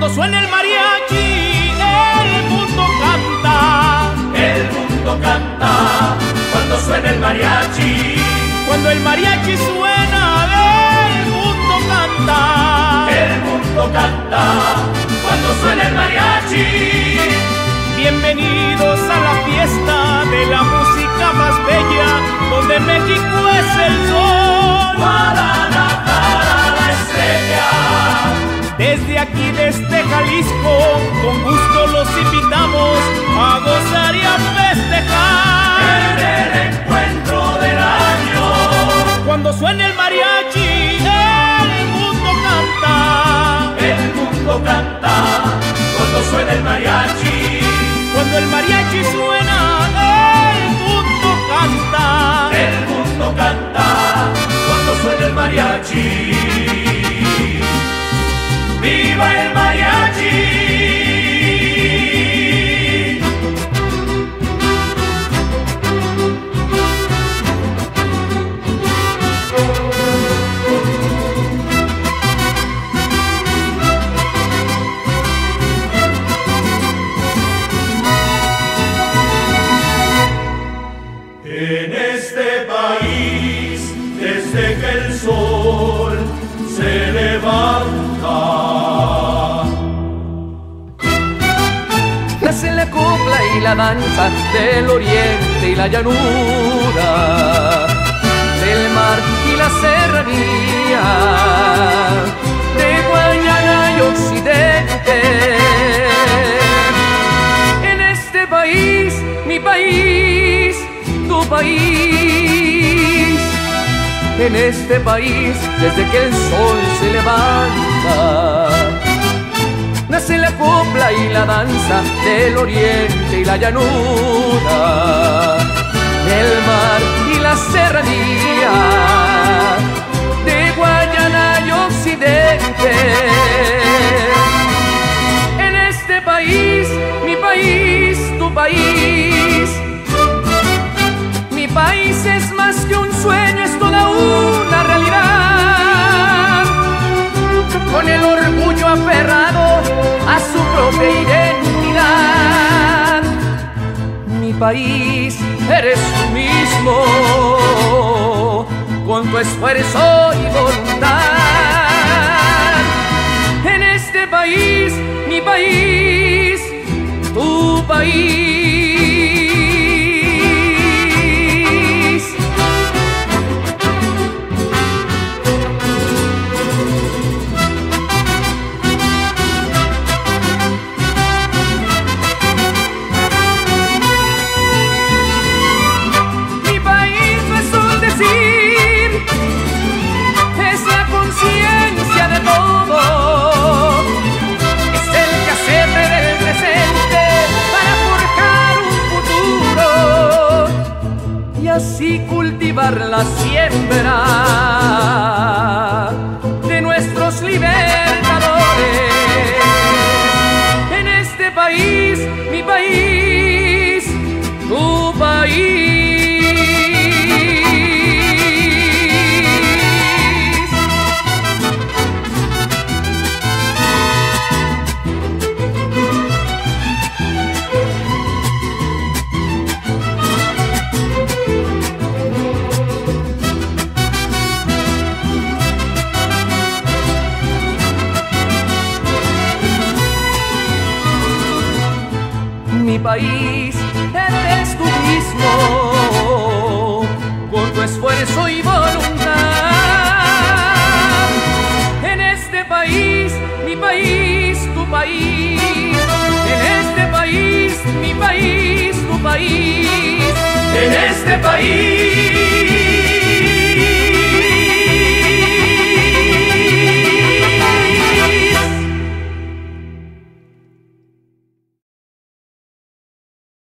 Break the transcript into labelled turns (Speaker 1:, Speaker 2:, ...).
Speaker 1: Cuando suena el mariachi, el mundo canta.
Speaker 2: El mundo canta cuando suena el mariachi.
Speaker 1: Cuando el mariachi suena, el mundo canta.
Speaker 2: El mundo canta cuando suena el mariachi.
Speaker 1: Bienvenidos a la fiesta de la música más bella, donde México es el sol.
Speaker 2: Guadalajara, la estrella.
Speaker 1: Desde aquí, desde Jalisco, con gusto los invitamos a gozar y a festejar
Speaker 2: En el encuentro del año.
Speaker 1: Cuando suene el mariachi, el mundo canta.
Speaker 2: El mundo canta cuando suena el mariachi.
Speaker 1: Cuando el mariachi suena, el mundo canta.
Speaker 2: El mundo canta cuando suena el mariachi. ¡Viva el mariachi! En este país, desde que el sol se levanta,
Speaker 3: nace la copla y la danza del oriente y la llanura, del mar y la serranía, de Guayana y Occidente. En este país, mi país, tu país. En este país, desde que el sol se levanta, nace la copla y la danza del oriente y la llanura, del mar y la serranía, de Guayana y Occidente. En este país, mi país, tu país. Mi país es más que un sueño, es toda una realidad, con el orgullo aferrado a su propia identidad. Mi país eres tú mismo, con tu esfuerzo y voluntad. En este país, mi país, tu país. Así cultivar la siembra de nuestros libertadores. En este país, mi país, tu país. Mi país, eres tú mismo, con tu esfuerzo y voluntad. En este país, mi país, tu país. En este país, mi país, tu país.
Speaker 2: En este país.